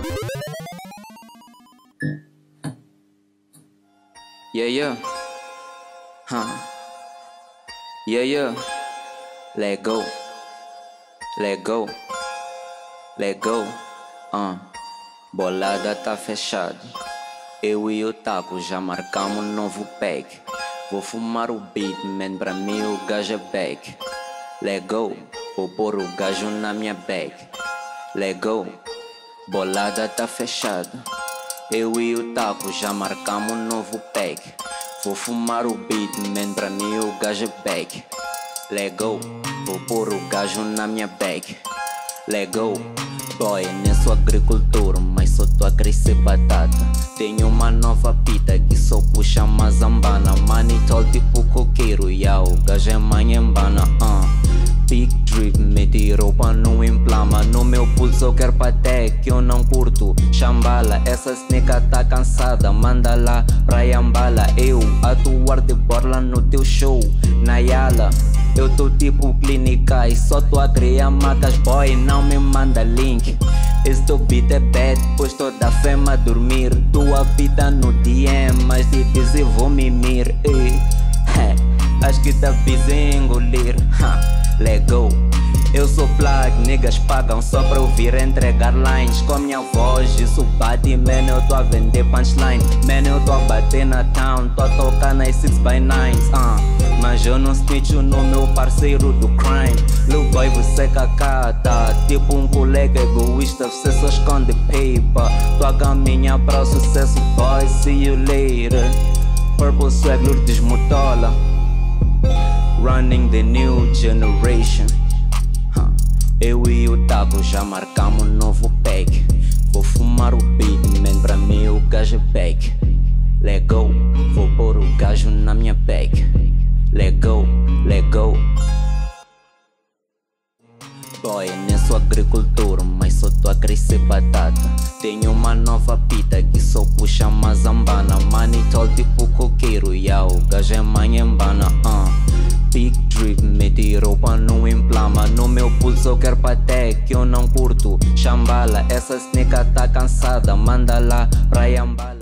Yeah, yeah, let go, let go, let go, Bolada tá fechado. Eu e o Taco já marcamos um novo pack. Vou fumar o beat, man, pra mim o gajo é back. Let go, vou pôr o gajo na minha bag. Let go, bolada tá fechado. Eu e o Taco já marcamos um novo pack. Vou fumar o beat, man, pra mim o gajo é back. Let go, vou pôr o gajo na minha bag. Let go, boy, nem sou agricultor, mas só tô a crescer batata. Tenho uma nova pita que só puxa mazambana. Manitol tipo coqueiro, o gajo é manhembana. Big drip, meti roupa no implama. No meu pulso eu quero paté que eu não curto chambala. Essa sneaker tá cansada, manda lá pra Yambala. Eu atuar de borla no teu show, na Yala. Eu tô tipo clínica e só tô a criar macas, boy, não me manda link. Esse teu beat é bad, pois toda fema dormir. Tua pita no DM, mas de dizer vou mimir. Acho que tá busy em engolir. Let go. Eu sou plug, niggas pagam só pra ouvir entregar lines. Com minha voz, isso bate, man, eu tô a vender punchline. Man, eu tô a bater na town, tô a tocar nas 6x9s, Mas eu não snitch no meu parceiro do crime. Lil boy, você cacata, tipo um colega egoísta, você só esconde paper. Tô a caminhar para o sucesso, boy, see you later. Purple swag, Lourdes Mutola, running the new generation. Eu e o Taco já marcamos um novo pack. Vou fumar o beat, man, pra mim o gajo é back. Let go, vou pôr o gajo na minha bag. Let go, let go. Boy, nem sou agricultor, mas só tô a crescer batata. Tenho uma nova pita que só puxa mazambana. Manitol tipo coqueiro, o gajo é manhembana. Big drip, meti roupa no implama. No meu pulso eu quero paté que eu não curto chambala. Essa sneaker tá cansada, manda lá pra Yambala.